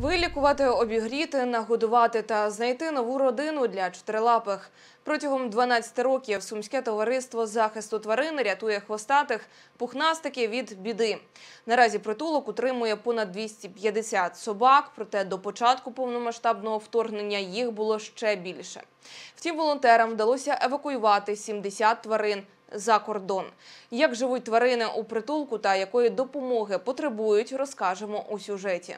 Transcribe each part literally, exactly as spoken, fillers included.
Вилікувати, обігріти, нагодувати та знайти нову родину для чотирилапих. Протягом дванадцяти років Сумське товариство захисту тварин рятує хвостатих пухнастиків від біди. Наразі притулок утримує понад двісті п'ятдесят собак, проте до початку повномасштабного вторгнення їх було ще більше. Втім, волонтерам вдалося евакуювати сімдесят тварин за кордон. Як живуть тварини у притулку та якої допомоги потребують, розкажемо у сюжеті.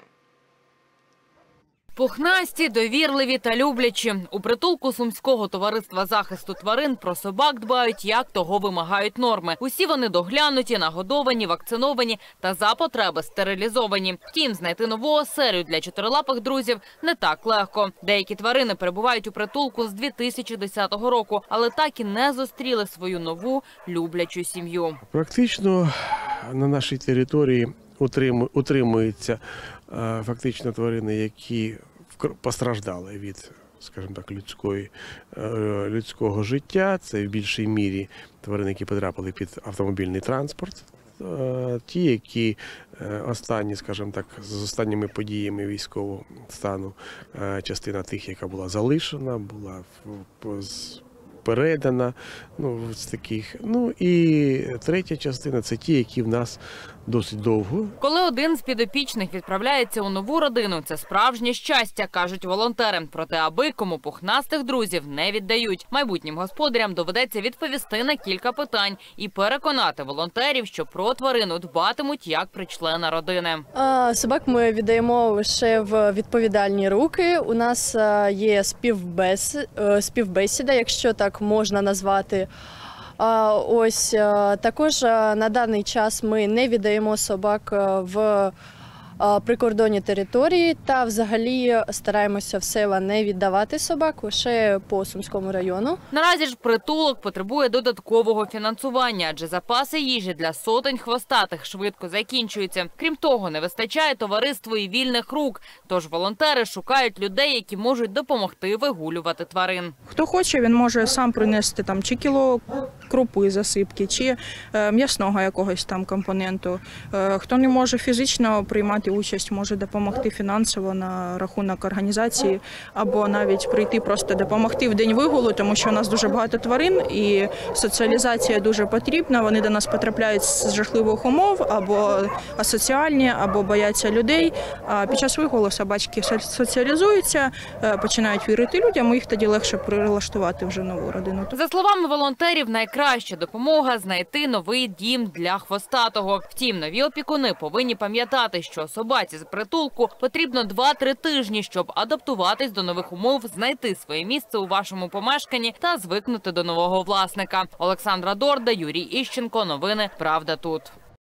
Пухнасті, довірливі та люблячі. У притулку Сумського товариства захисту тварин про собак дбають, як того вимагають норми. Усі вони доглянуті, нагодовані, вакциновані та за потреби стерилізовані. Втім, знайти нову оселю для чотирилапих друзів не так легко. Деякі тварини перебувають у притулку з дві тисячі десятого року, але так і не зустріли свою нову люблячу сім'ю. Практично на нашій території утримуються фактично тварини, які постраждали від, скажімо так, людської, людського життя. Це в більшій мірі тварини, які потрапили під автомобільний транспорт. Ті, які останні, скажімо так, з останніми подіями військового стану, частина тих, яка була залишена, була передана, ну, з таких. Ну і третя частина – це ті, які в нас досить довго. Коли один з підопічних відправляється у нову родину, це справжнє щастя, кажуть волонтери. Проте аби кому пухнастих друзів не віддають. Майбутнім господарям доведеться відповісти на кілька питань і переконати волонтерів, що про тварину дбатимуть як про члена родини. Собак ми віддаємо лише в відповідальні руки. У нас є співбесіда, якщо так можна назвати. Ось також на даний час ми не віддаємо собак в прикордонні території та взагалі стараємося в села не віддавати собак, лише по Сумському району. Наразі ж притулок потребує додаткового фінансування, адже запаси їжі для сотень хвостатих швидко закінчуються. Крім того, не вистачає товариству і вільних рук, тож волонтери шукають людей, які можуть допомогти вигулювати тварин. Хто хоче, він може сам принести там чи кіло крупи, засипки, чи м'ясного якогось там компоненту. Хто не може фізично приймати участь, може допомогти фінансово на рахунок організації, або навіть прийти просто допомогти в день вигулу, тому що у нас дуже багато тварин і соціалізація дуже потрібна. Вони до нас потрапляють з жахливих умов, або асоціальні, або бояться людей. А під час вигулу собачки соціалізуються, починають вірити людям, і їх тоді легше прилаштувати вже нову родину. За словами волонтерів, найкраща допомога – знайти новий дім для хвостатого. Втім, нові опікуни повинні пам'ятати, що собаці з притулку потрібно два-три тижні, щоб адаптуватись до нових умов, знайти своє місце у вашому помешканні та звикнути до нового власника. Олександра Дорда, Юрій Іщенко. Новини «Правда тут».